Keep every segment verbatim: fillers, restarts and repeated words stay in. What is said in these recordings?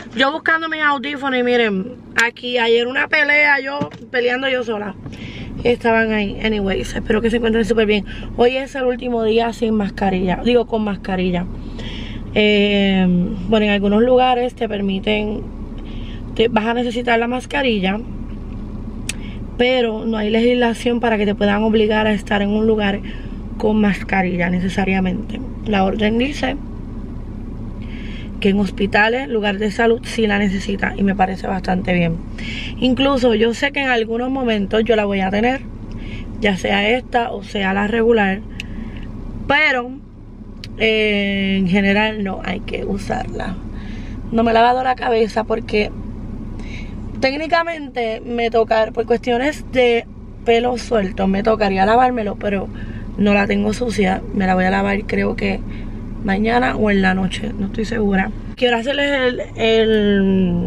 Yo buscando mis audífonos y miren, aquí ayer una pelea, yo peleando yo sola. Estaban ahí, anyways, espero que se encuentren súper bien. Hoy es el último día sin mascarilla, digo con mascarilla. Eh, bueno, en algunos lugares te permiten, te, vas a necesitar la mascarilla, pero no hay legislación para que te puedan obligar a estar en un lugar con mascarilla necesariamente. La orden dice que en hospitales, lugar de salud, sí la necesita, y me parece bastante bien. Incluso yo sé que en algunos momentos yo la voy a tener, ya sea esta o sea la regular, pero eh, en general no hay que usarla. No me he lavado la cabeza porque técnicamente me tocar, por cuestiones de pelo suelto, me tocaría lavármelo, pero no la tengo sucia. Me la voy a lavar, creo que mañana o en la noche, no estoy segura. Quiero hacerles el, el,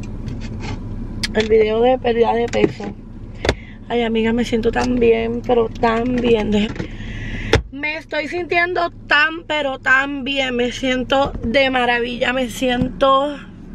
el video de pérdida de peso. Ay, amiga, me siento tan bien, pero tan bien. Me estoy sintiendo tan, pero tan bien. Me siento de maravilla, me siento...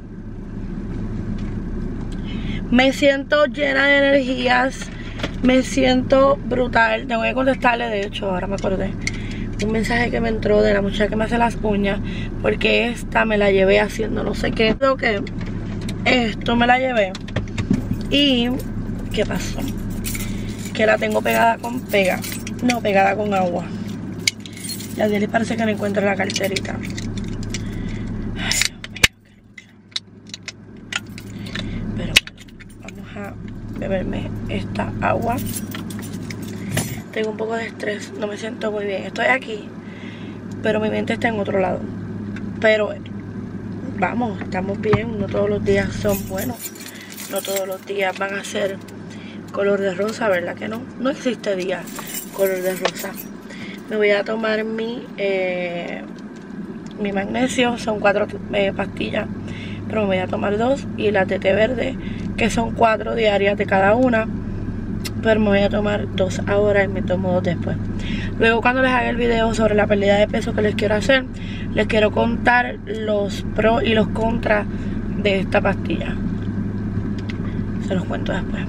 Me siento llena de energías. Me siento brutal. Tengo que contestarle, de hecho, ahora me acordé, un mensaje que me entró de la muchacha que me hace las uñas, porque esta me la llevé haciendo no sé qué. Creo que esto me la llevé. Y ¿qué pasó? Que la tengo pegada con pega. No, pegada con agua. Y a Dios parece que no encuentro la carterita. Ay, Dios mío, qué lucha. Pero vamos a beberme esta agua. Tengo un poco de estrés, no me siento muy bien. Estoy aquí, pero mi mente está en otro lado. Pero vamos, estamos bien. No todos los días son buenos. No todos los días van a ser color de rosa, ¿verdad que no? No existe día color de rosa. Me voy a tomar mi, eh, mi magnesio. Son cuatro eh, pastillas, pero me voy a tomar dos. Y las de té verde, que son cuatro diarias de cada una. Pero me voy a tomar dos ahora y me tomo dos después. Luego, cuando les haga el video sobre la pérdida de peso que les quiero hacer, les quiero contar los pros y los contras de esta pastilla. Se los cuento después.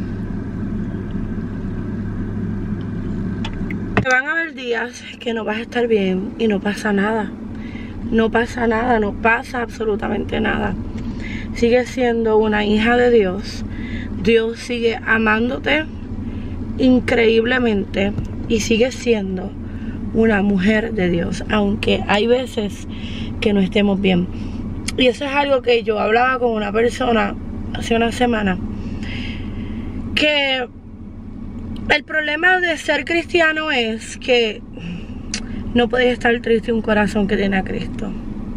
Van a haber días que no vas a estar bien y no pasa nada. No pasa nada, no pasa absolutamente nada. Sigues siendo una hija de Dios. Dios sigue amándote increíblemente y sigue siendo una mujer de Dios, aunque hay veces que no estemos bien. Y eso es algo que yo hablaba con una persona hace una semana, que el problema de ser cristiano es que no puedes estar triste un corazón que tiene a Cristo.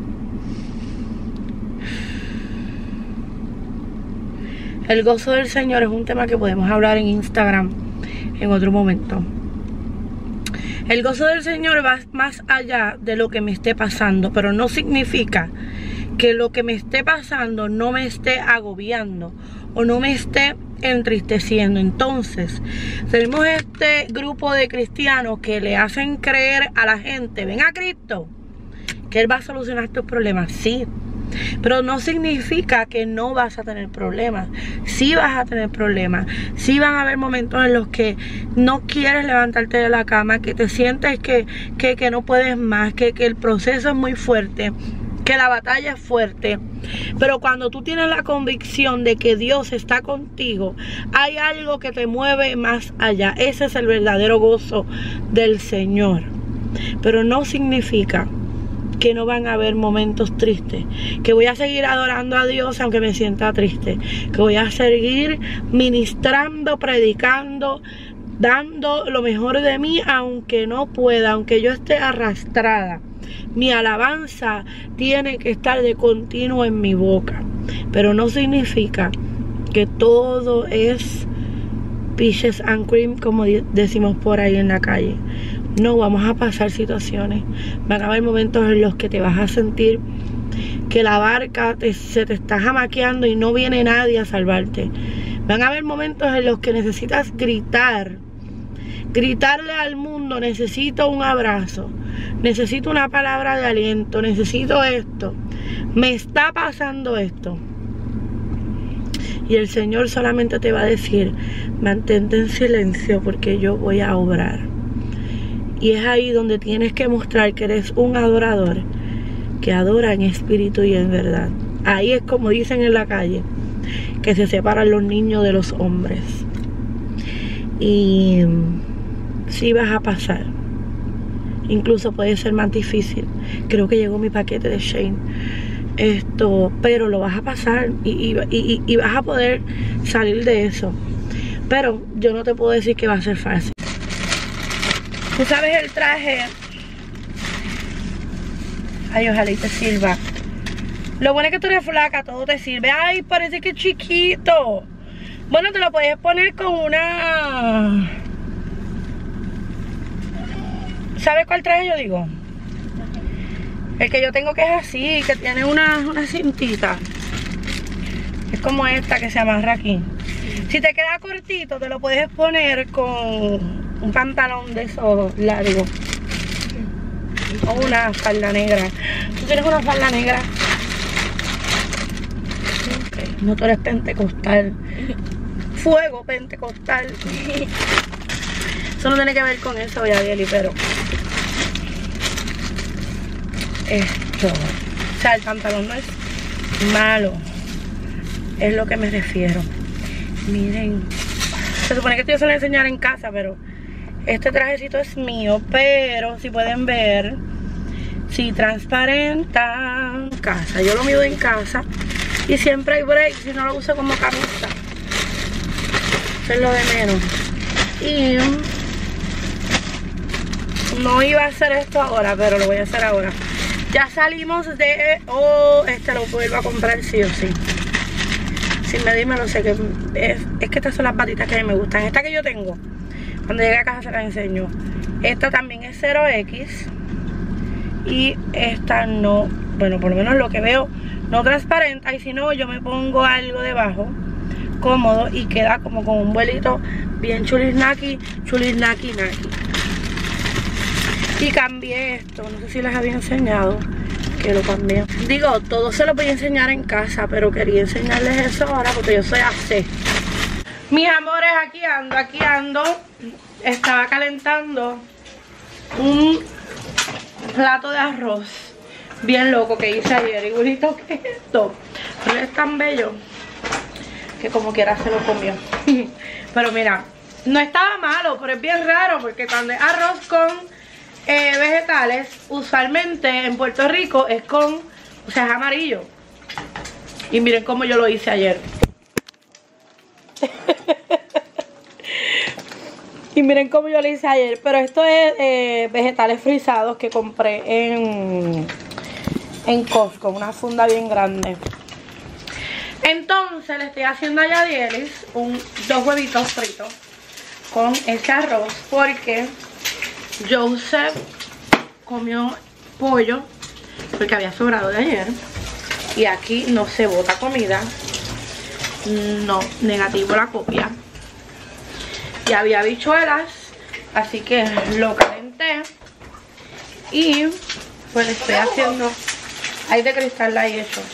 El gozo del Señor es un tema que podemos hablar en Instagram en otro momento. El gozo del Señor va más allá de lo que me esté pasando, pero no significa que lo que me esté pasando no me esté agobiando o no me esté entristeciendo. Entonces, tenemos este grupo de cristianos que le hacen creer a la gente: ven a Cristo, que Él va a solucionar tus problemas. Sí, pero no significa que no vas a tener problemas. Sí vas a tener problemas. Sí van a haber momentos en los que no quieres levantarte de la cama, que te sientes que, que, que no puedes más, que, que el proceso es muy fuerte, que la batalla es fuerte. Pero cuando tú tienes la convicción de que Dios está contigo, hay algo que te mueve más allá. Ese es el verdadero gozo del Señor. Pero no significa que no van a haber momentos tristes, que voy a seguir adorando a Dios aunque me sienta triste, que voy a seguir ministrando, predicando, dando lo mejor de mí aunque no pueda, aunque yo esté arrastrada. Mi alabanza tiene que estar de continuo en mi boca, pero no significa que todo es peaches and cream, como decimos por ahí en la calle. No, vamos a pasar situaciones. Van a haber momentos en los que te vas a sentir que la barca te, se te está jamaqueando y no viene nadie a salvarte. Van a haber momentos en los que necesitas gritar. Gritarle al mundo: necesito un abrazo, necesito una palabra de aliento, necesito esto, me está pasando esto. Y el Señor solamente te va a decir, mantente en silencio porque yo voy a obrar. Y es ahí donde tienes que mostrar que eres un adorador, que adora en espíritu y en verdad. Ahí es como dicen en la calle, que se separan los niños de los hombres. Y sí vas a pasar. Incluso puede ser más difícil. Creo que llegó mi paquete de Shein. Esto, pero lo vas a pasar y, y, y, y vas a poder salir de eso. Pero yo no te puedo decir que va a ser fácil. Tú sabes el traje. Ay, ojalá y te sirva. Lo bueno es que tú eres flaca, todo te sirve. Ay, parece que es chiquito. Bueno, te lo puedes poner con una... ¿Sabes cuál traje yo digo? El que yo tengo que es así, que tiene una, una cintita. Es como esta que se amarra aquí. Si te queda cortito, te lo puedes poner con un pantalón de esos largos. O una falda negra. ¿Tú tienes una falda negra? Okay. No, tú eres pentecostal. Fuego pentecostal. Eso no tiene que ver con eso, Yadieli, pero... Esto... O sea, el pantalón no es malo. Es lo que me refiero. Miren. Se supone que esto yo se lo voy a enseñar en casa, pero... Este trajecito es mío, pero si pueden ver... Si transparenta en casa. Yo lo mido en casa. Y siempre hay break si no lo uso como camisa. Eso es lo de menos. Y... No iba a hacer esto ahora, pero lo voy a hacer ahora. Ya salimos de... Oh, este lo vuelvo a comprar sí o sí. Sin medirme, no sé qué. Es, es que estas son las patitas que a mí me gustan. Esta que yo tengo, cuando llegue a casa se las enseño. Esta también es cero equis. Y esta no, bueno, por lo menos lo que veo, no transparenta. Y si no, yo me pongo algo debajo, cómodo, y queda como con un vuelito bien chulisnaki, chulisnaki, naki. Y cambié esto, no sé si les había enseñado que lo cambié. Digo, todo se lo voy a enseñar en casa, pero quería enseñarles eso ahora porque yo soy así. Mis amores, aquí ando, aquí ando. Estaba calentando un plato de arroz bien loco que hice ayer. Y bonito que es esto. Pero es tan bello que como quiera se lo comió. Pero mira, no estaba malo, pero es bien raro porque cuando es arroz con... Eh, vegetales, usualmente en Puerto Rico es con, o sea, es amarillo. Y miren cómo yo lo hice ayer. Y miren cómo yo lo hice ayer. Pero esto es eh, vegetales frisados que compré en, en Costco, una funda bien grande. Entonces le estoy haciendo a Yadielis un, dos huevitos fritos con ese arroz porque... Joseph comió pollo porque había sobrado de ayer. Y aquí no se bota comida. No, negativo la copia. Y había habichuelas, así que lo calenté. Y pues le estoy haciendo... Hay de cristal la he hecho.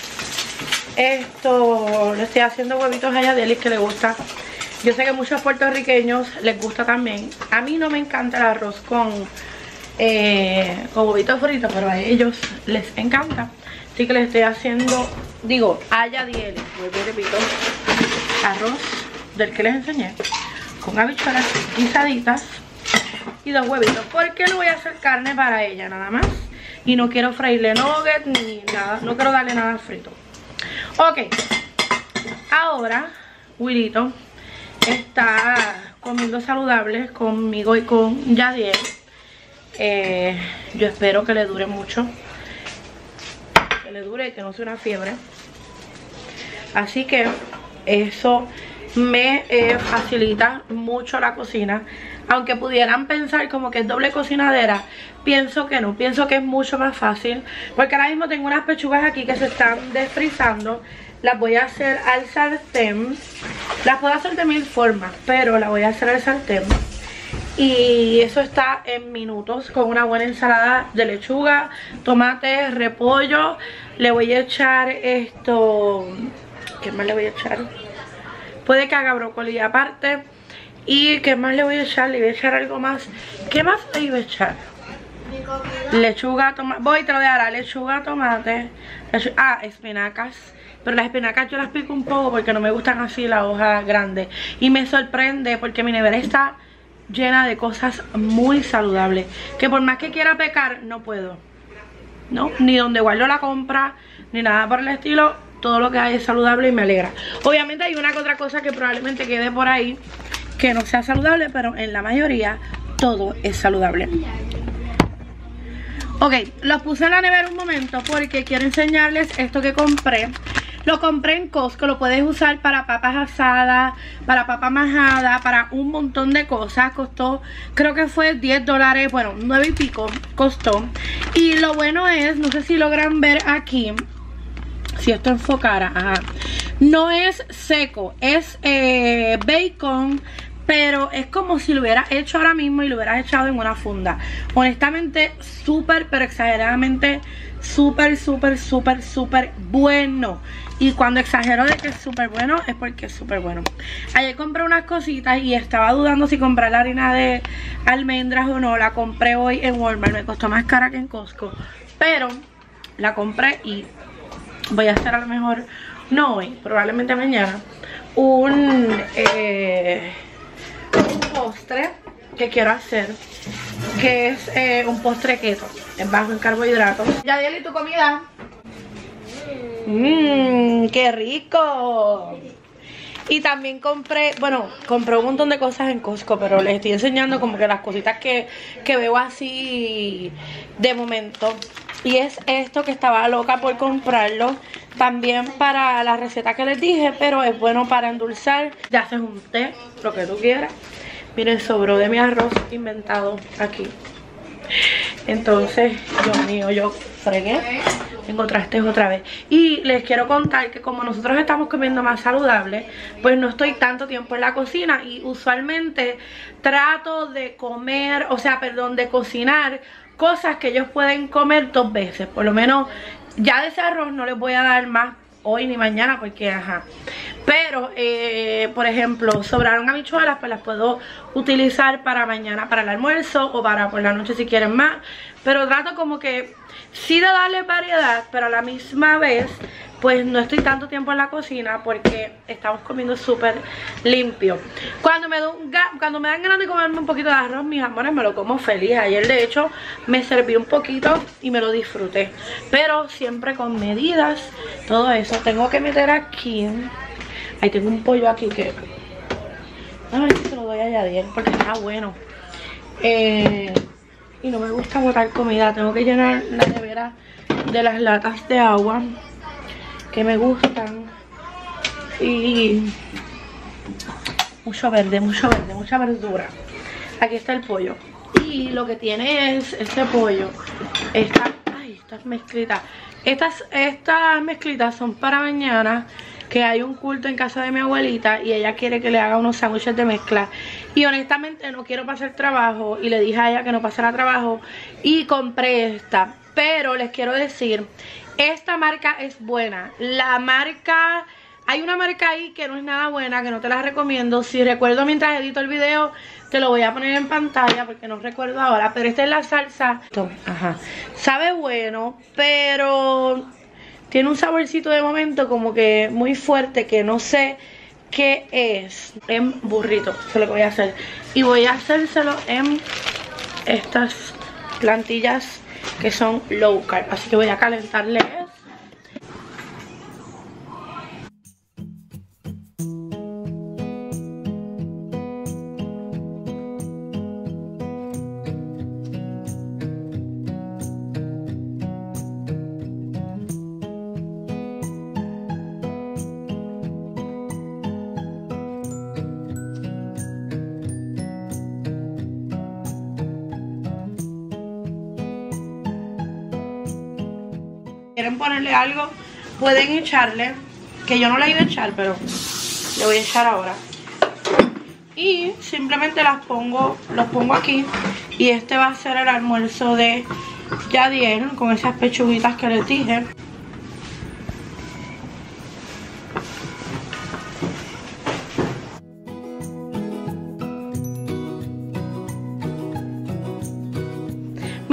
Esto, le estoy haciendo huevitos a Yadielis que le gusta. Yo sé que a muchos puertorriqueños les gusta también. A mí no me encanta el arroz con, eh, con huevitos fritos, pero a ellos les encanta. Así que les estoy haciendo, digo, a Yadielis, vuelvo y repito, arroz del que les enseñé, con habichuelas guisaditas y dos huevitos. Porque no voy a hacer carne para ella nada más. Y no quiero freírle nuggets ni nada, no quiero darle nada frito. Ok, ahora, Willito está comiendo saludable conmigo y con Yadiel. eh, Yo espero que le dure mucho, que le dure y que no sea una fiebre. Así que eso me eh, facilita mucho la cocina. Aunque pudieran pensar como que es doble cocinadera, pienso que no, pienso que es mucho más fácil. Porque ahora mismo tengo unas pechugas aquí que se están desfrizando. Las voy a hacer al sartén. Las puedo hacer de mil formas, pero las voy a hacer al sartén. Y eso está en minutos, con una buena ensalada de lechuga, tomate, repollo. Le voy a echar esto... ¿Qué más le voy a echar? puede que haga brócoli aparte. Y ¿qué más le voy a echar? Le voy a echar algo más. ¿Qué más le iba a echar? Lechuga, tomate. Voy, te lo voy a dar. Lechuga, tomate. Lechu ah, espinacas. Pero las espinacas yo las pico un poco porque no me gustan así las hojas grandes. Y me sorprende porque mi nevera está llena de cosas muy saludables. Que por más que quiera pecar, no puedo. No, ni donde guardo la compra, ni nada por el estilo. Todo lo que hay es saludable y me alegra. Obviamente hay una que otra cosa que probablemente quede por ahí que no sea saludable, pero en la mayoría todo es saludable. Ok, los puse en la nevera un momento porque quiero enseñarles esto que compré. Lo compré en Costco, lo puedes usar para papas asadas, para papa majada, para un montón de cosas. Costó, creo que fue diez dólares, bueno, nueve y pico costó. Y lo bueno es, no sé si logran ver aquí, si esto enfocara, ajá. No es seco, es eh, bacon, pero es como si lo hubieras hecho ahora mismo y lo hubieras echado en una funda. Honestamente, súper, pero exageradamente, súper, súper, súper, súper bueno. Y cuando exagero de que es súper bueno, es porque es súper bueno. Ayer compré unas cositas y estaba dudando si comprar la harina de almendras o no. La compré hoy en Walmart, me costó más cara que en Costco, pero la compré y voy a hacer a lo mejor, no hoy, probablemente mañana, un... Eh, un postre que quiero hacer, que es eh, un postre keto, es bajo en carbohidratos. Yadiel, ¿y tu comida? Mmm, qué rico. Y también compré, bueno, compré un montón de cosas en Costco, pero les estoy enseñando como que las cositas que, que veo así de momento. Y es esto que estaba loca por comprarlo. También para la receta que les dije, pero es bueno para endulzar. Ya haces un té, lo que tú quieras. Miren, sobró de mi arroz inventado aquí. Entonces, Dios mío, yo fregué. Tengo trastes otra vez. Y les quiero contar que como nosotros estamos comiendo más saludable, pues no estoy tanto tiempo en la cocina. Y usualmente trato de comer, o sea, perdón, de cocinar cosas que ellos pueden comer dos veces. Por lo menos ya de ese arroz no les voy a dar más hoy ni mañana porque, ajá. Pero, eh, por ejemplo, sobraron habichuelas, pues las puedo utilizar para mañana, para el almuerzo o para por la noche si quieren más. Pero trato como que sí de darle variedad, pero a la misma vez, pues no estoy tanto tiempo en la cocina porque estamos comiendo súper limpio. Cuando me, do, cuando me dan ganas de comerme un poquito de arroz, mis amores, me lo como feliz. Ayer, de hecho, me serví un poquito y me lo disfruté. Pero siempre con medidas, todo eso. Tengo que meter aquí... Ahí tengo un pollo aquí que... A ver si se lo doy a Yadiel porque está bueno. Eh, y no me gusta botar comida. Tengo que llenar la nevera de las latas de agua que me gustan. Y... mucho verde, mucho verde, mucha verdura. Aquí está el pollo. Y lo que tiene es este pollo. Esta... Ay, estas mezclitas. Estas, estas mezclitas son para mañana, que hay un culto en casa de mi abuelita y ella quiere que le haga unos sándwiches de mezcla. Y honestamente no quiero pasar trabajo y le dije a ella que no pasara trabajo y compré esta. Pero les quiero decir, esta marca es buena. La marca... Hay una marca ahí que no es nada buena, que no te la recomiendo. Si recuerdo mientras edito el video, te lo voy a poner en pantalla porque no recuerdo ahora. Pero esta es la salsa. Ajá. Sabe bueno, pero tiene un saborcito de momento como que muy fuerte, que no sé qué es. En burrito, eso es lo que voy a hacer. Y voy a hacérselo en estas plantillas que son low carb. Así que voy a calentarle eso. Quieren ponerle algo, pueden echarle, que yo no le iba a echar, pero le voy a echar ahora. Y simplemente las pongo, los pongo aquí. Y este va a ser el almuerzo de Yadiel, con esas pechuguitas que les dije.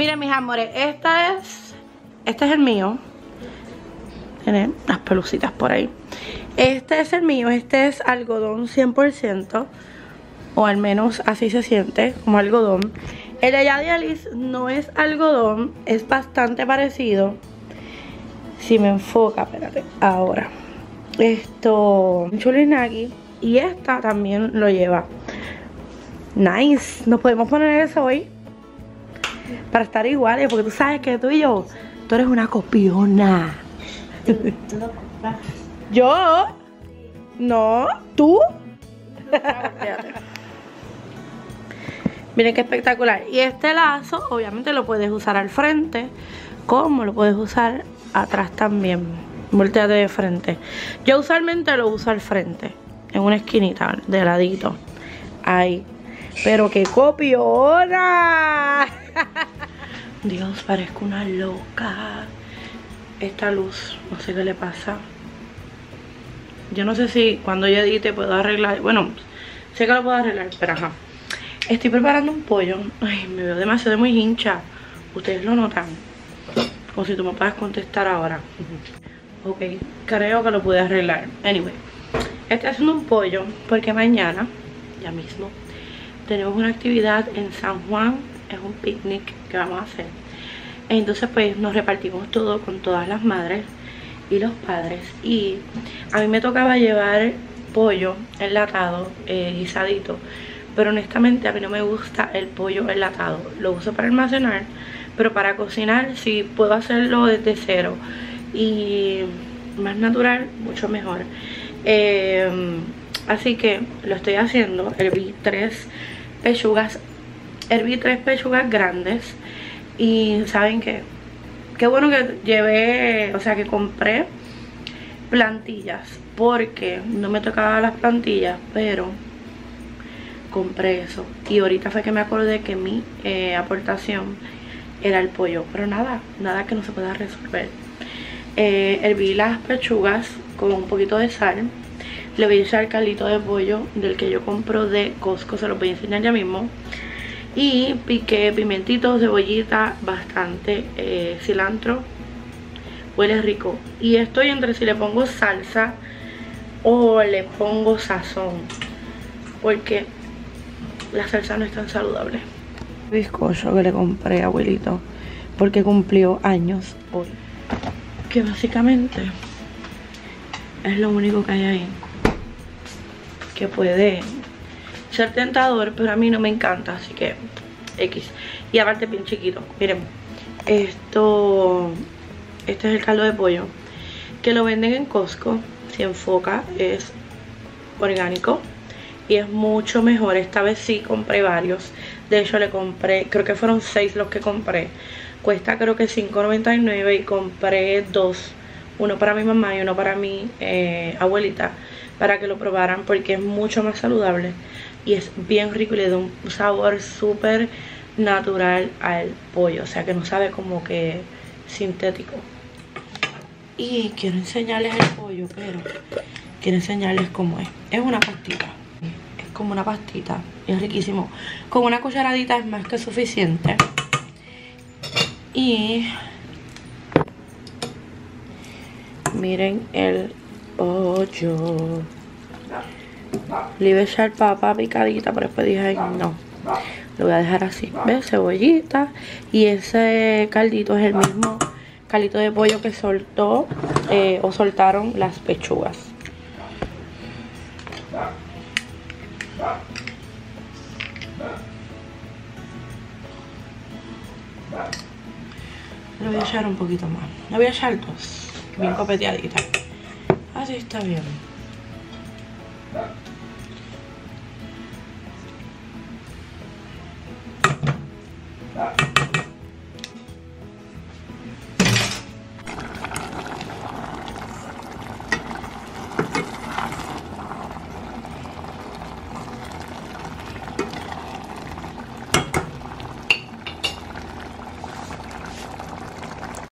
Miren, mis amores, esta es, este es el mío. Tiene las pelucitas por ahí. Este es el mío, este es algodón cien por ciento. O al menos así se siente, como algodón. El de allá de Alice no es algodón, es bastante parecido. Si me enfoca, espérate, ahora. Esto, Chulinagi. Y esta también lo lleva. Nice, nos podemos poner eso hoy para estar iguales, porque tú sabes que tú y yo, tú eres una copiona. ¿Yo? No, ¿tú? Miren qué espectacular. Y este lazo obviamente lo puedes usar al frente, como lo puedes usar atrás también. Volteate de frente. Yo usualmente lo uso al frente, en una esquinita, de ladito. Ahí. Pero qué copiona. Dios, parezco una loca. Esta luz, no sé qué le pasa. Yo no sé si cuando yo edite puedo arreglar. Bueno, sé que lo puedo arreglar, pero ajá. Estoy preparando un pollo. Ay, me veo demasiado muy hincha. Ustedes lo notan. O si tú me puedes contestar ahora. Ok, creo que lo pude arreglar. Anyway, estoy haciendo un pollo porque mañana, ya mismo, tenemos una actividad en San Juan. Es un picnic que vamos a hacer. Entonces pues nos repartimos todo con todas las madres y los padres. Y a mí me tocaba llevar pollo enlatado, eh, guisadito. Pero honestamente a mí no me gusta el pollo enlatado. Lo uso para almacenar, pero para cocinar sí puedo hacerlo desde cero. Y más natural, mucho mejor. eh, Así que lo estoy haciendo. Herví tres pechugas Herví tres pechugas grandes. Y ¿saben qué? Qué bueno que llevé, o sea que compré plantillas, porque no me tocaba las plantillas, pero compré eso. Y ahorita fue que me acordé que mi eh, aportación era el pollo. Pero nada, nada que no se pueda resolver. eh, Herví las pechugas con un poquito de sal. Le voy a echar caldito de pollo del que yo compro de Costco, se los voy a enseñar ya mismo. Y piqué pimentitos, cebollita, bastante eh, cilantro. Huele rico. Y estoy entre si le pongo salsa o le pongo sazón, porque la salsa no es tan saludable. Bizcocho que le compré a abuelito porque cumplió años hoy, que básicamente es lo único que hay ahí, que puede ser tentador, pero a mí no me encanta, así que X. Y aparte bien chiquito. Miren, esto, este es el caldo de pollo que lo venden en Costco. Si enfoca, es orgánico y es mucho mejor. Esta vez sí compré varios. De hecho le compré, creo que fueron seis los que compré. Cuesta creo que cinco noventa y nueve y compré dos. Uno para mi mamá y uno para mi eh, abuelita, para que lo probaran, porque es mucho más saludable y es bien rico y le da un sabor súper natural al pollo, o sea que no sabe como que sintético. Y quiero enseñarles el pollo, pero quiero enseñarles cómo es. Es una pastita, es como una pastita, es riquísimo. Con una cucharadita es más que suficiente. Y miren el pollo. Le iba a echar papa picadita, pero después dije, ay, no, lo voy a dejar así. ¿Ves? Cebollita. Y ese caldito es el mismo caldito de pollo que soltó eh, o soltaron las pechugas. Le voy a echar un poquito más. Le voy a echar dos, bien copeteadita. Así está bien.